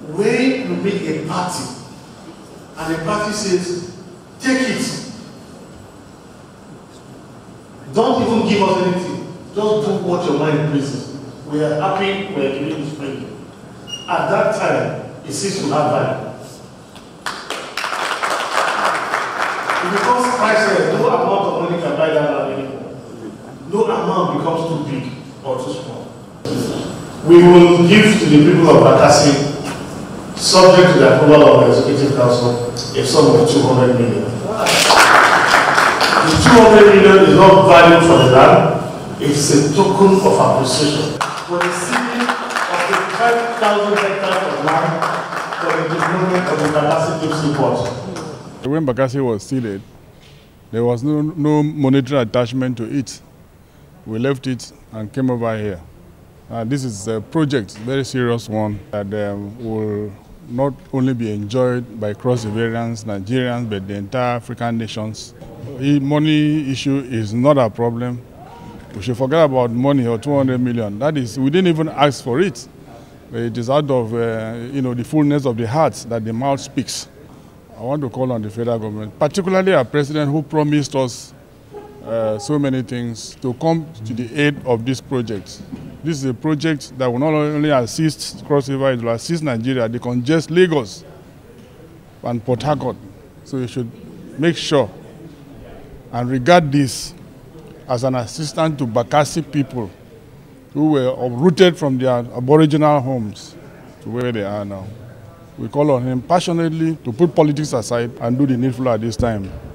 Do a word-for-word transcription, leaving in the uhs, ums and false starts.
when you meet a party and the party says, take it, don't even give us anything, just do what your mind pleases. We are happy we are giving you spending. At that time, it ceases to have value. It becomes priceless. No amount of money can buy that land anymore. No amount becomes too big or too small. We will give to the people of Bakassi, subject to the approval of the Executive Council, a sum of two hundred million. The two hundred million is not value for the land, it's a token of appreciation for the city of the five thousand hectares of land for the development of the Bakassi Deep Sea Port. When Bakassi was sealed, there was no, no monetary attachment to it. We left it and came over here. Uh, this is a project, very serious one, that um, will not only be enjoyed by cross-Riverians, Nigerians, but the entire African nations. The money issue is not a problem. We should forget about money or two hundred million. That is, we didn't even ask for it. It is out of uh, you know, the fullness of the heart that the mouth speaks. I want to call on the federal government, particularly our president who promised us uh, so many things, to come to the aid of this project. This is a project that will not only assist Cross River, it will assist Nigeria, decongest Lagos and Port Harcourt. So you should make sure and regard this as an assistance to Bakassi people who were uprooted from their aboriginal homes to where they are now. We call on him passionately to put politics aside and do the needful at this time.